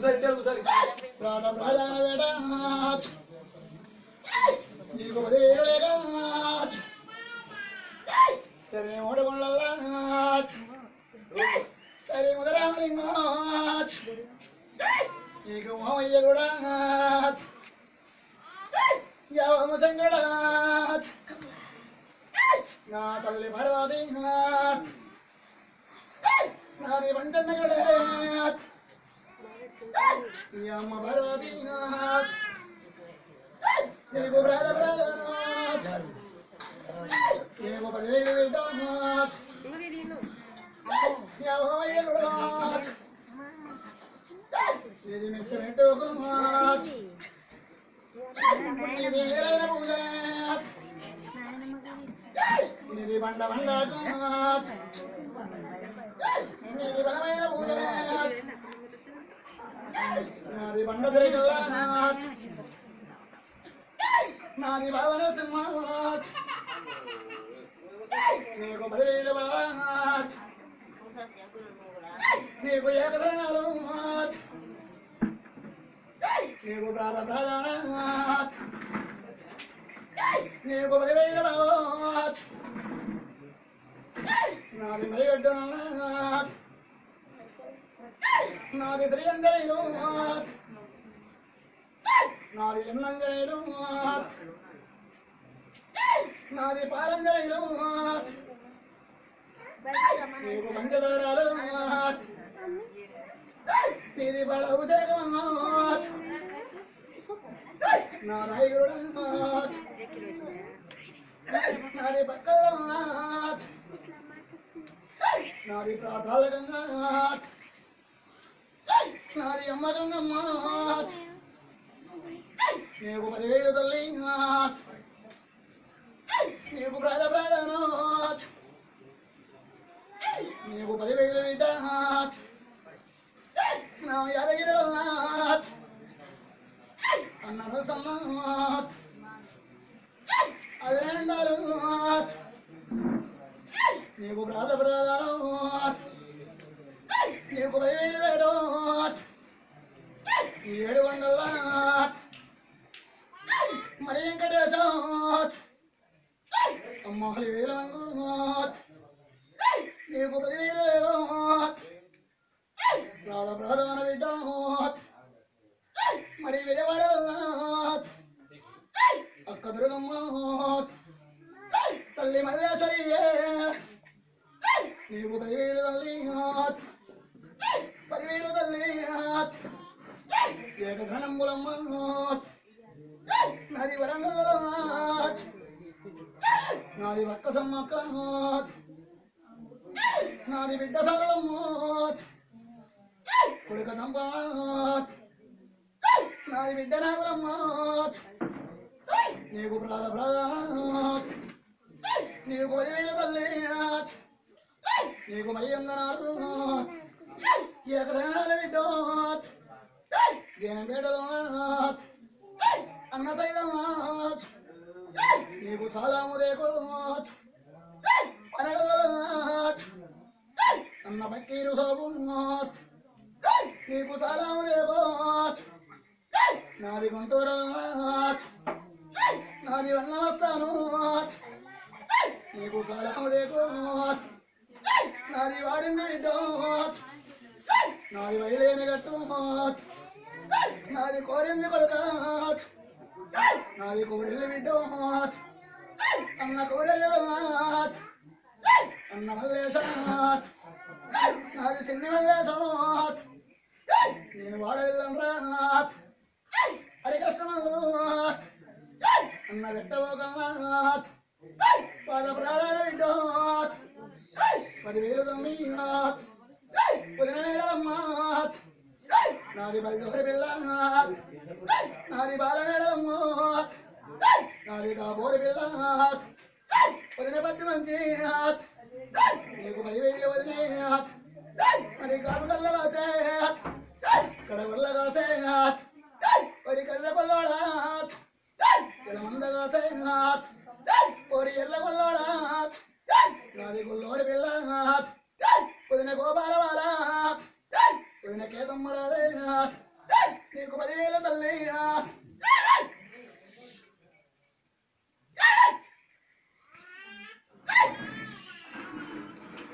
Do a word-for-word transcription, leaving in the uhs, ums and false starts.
ప్రాణ ప్రధాన వేడ నీకు పదివేలు లేక సరే మూడగొండ సరే ముదరామలింగ నీకు మోమయ్య కూడా యావమ సంగడ నా తల్లి పర్వతి నాది పంచన్న కూడా ఈ అమ్మ పర్వతి నీకు బ్రాద బ్రాద నీకు పదివేలు వేట యావమయ్య కూడా ఇది మెట్టు మెట్టు ఇది మేలైన పూజ ఇది బండ బండ ఇది బలమైన పూజ నాది బండ తిరగల్లా నాది భావన సింహ నీకు పదివేలు బావా నీకు ఏకదనాలు నీకు ప్రాణ ప్రధాన నీకు పదివేలు బావా నాది మరిగడ్డు నాది శ్రీయంజనీలు నాది ఎన్నంజనీలు నాది పారంజనీలు నీకు పంచదారాలు నీది బల అభిషేకం నా నాయకుడు నాది పక్కల నాది ప్రాతాల గంగా నాది అమ్మ గంగమ్మ నీకు పదివేలు తల్లి నీకు ప్రాణ ప్రాధాన నీకు పదివేలు బిడ్డ నా యాదగిరి అన్నారు సన్నాత్ అది రెండారు నీకు ప్రాణ ప్రాధాన నీకు పదివేలు వేడు ఏడు వందల మరి వెంకటేశ అమ్మాలి వేలు నీకు పదివేలు ప్రాణ ప్రధాన బిడ్డ మరి విజయవాడ అక్క దుర్గమ్మ తల్లి మల్లేశ్వరి నీకు పదివేలు తల్లి పదివేలు తల్లి ఏకధనంబులమ్మ నాది వరంగల్ నాది పక్క సమ్మక్క నాది బిడ్డ సారలమ్మ కొడుక దంప నాది బిడ్డ నాగులమ్మ నీకు ప్రాణ ప్రాణ నీకు పదివేలు తల్లి నీకు మరి అందనారు ఏకధనాల బిడ్డ ఏనబేడలో అన్న సైదనాథ్ నీకు చాలా ముదేకో అనగలనాథ్ అన్న బక్కీరు సోపునాథ్ నీకు చాలా ముదేకో నాది గుంటూరునాథ్ నాది వన్నవస్తాను నీకు చాలా ముదేకో నాది వాడింది బిడ్డ నాది వైలేని గట్టు నాది కోరింది కొడుక నాది కోరెల్లి బిడ్డ అన్న కోరెల్లి అన్న మల్లేశ నాది చిన్ని మల్లేశ నేను వాడవిల్లం రాత్ హరి కష్టమలు అన్న పెట్టబోగనాథ్ పద ప్రాధాన బిడ్డ పదివేలు తొమ్మిది పుదినమేడమ్మాత్ నాది బల్జోరి పిల్ల నాది బాలమేడమ్మాత్ నాది కాబోరి పిల్ల వదిన పట్టి మంచి నీకు పదివేలు వదిలే మరి కాపు కళ్ళ కాసే కడ వల్ల కాసే మరి కర్ర కొల్లోడా ఇలా మంద కాసే ఓరి ఎర్ర కొల్లోడా నాది కొల్లోరి పిల్ల వదిన గోపాల బాల వదిన కేతమ్మరావే నీకు పదివేల తల్లి